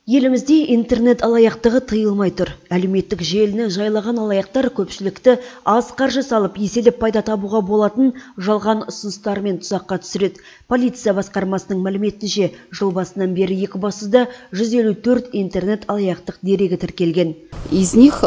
Елімізде интернет алаяқтығы тыйылмай тұр. Әлеуметтік желіні жайлаған алаяқтар көпшілікті аз қаржы салып еселеп пайда табуға болатын жалған ұсыныстармен тұзаққа түсіреді. Полиция басқармасының мәліметінше, жыл басынан бері Екібастұзда 154 интернет алаяқтық дерегі тіркелген. Из них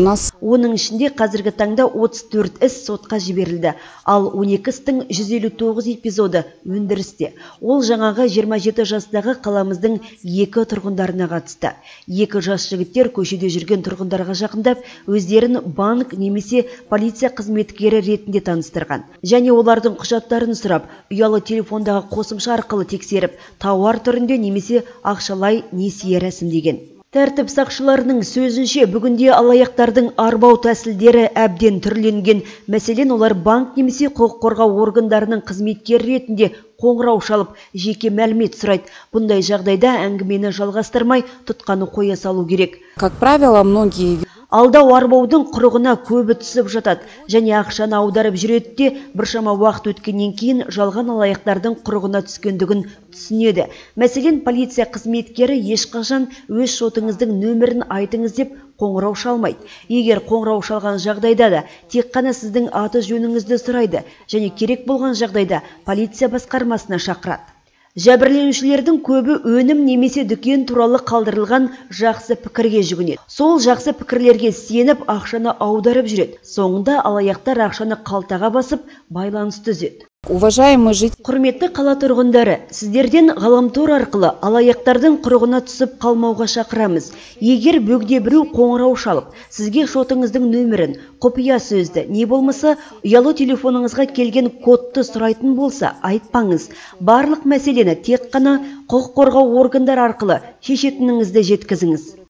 Оның ішінде қазіргі таңда 34 іс сотқа жіберілді, ал 12 істің 159 эпизоды өндірісте. Ол жаңағы 27 жастағы қаламыздың 2 тұрғындарына қатысты. 2 жас жігіттер көшеде жүрген тұрғындарға жақындап, өздерін банк немесе полиция қызметкері ретінде таныстырған. Және олардың құжаттарын сұрап, ұялы телефондағы қосымша арқылы тексеріп, тауар түрінде немесе ақшалай несие рәсімдеген. Тәртіп сақшыларының сөзінше, бүгінде алаяқтардың арбау тәсілдері әбден түрленген. Мәселен, олар банк немесе құқық қорғау органдарының қызметкері ретінде қоңырау шалып, жеке мәлімет сұрайды. Бұндай жағдайда әңгімені жалғастырмай, тұтқаны қоя салу керек. Как правило, многие Алдау арбаудың құрығына көбі түсіп жатады, және ақшаны аударып жүреді де, біршама уақыт өткеннен кейін жалған алаяқтардың құрығына түскендігін түсінеді. Мәселен, полиция қызметкері ешқашан өз шотыңыздың нөмірін айтыңыз деп қоңырау шалмайды. Егер қоңырау шалған жағдайда да тек қана сіздің аты жөніңізді сұрайды, және керек болған жағдайда полиция басқармасына шақырады. Жәбірленушілердің көбі өнім немесе дүкен туралы қалдырылған жақсы пікірге жүгінеді. Сол жақсы пікірлерге сеніп ақшаны аударып жүреді. Соңында алаяқтар ақшаны қалтаға басып, байланысты үзеді. Уважаемый житель, Құрметті қала тұрғындары, сіздерден ғаламтор арқылы алаяқтардың құрығына түсіп қалмауға шақырамыз. Егер бөгде біреу қоңырау шалып, сізге шотыңыздың нөмірін, құпия сөзді, не болмаса ұялы телефоныңызға келген кодты сұрайтын болса, айтпаңыз. Барлық мәселені тек қана құқық қорғау органдар арқылы шешетініңізді жеткізіңіз.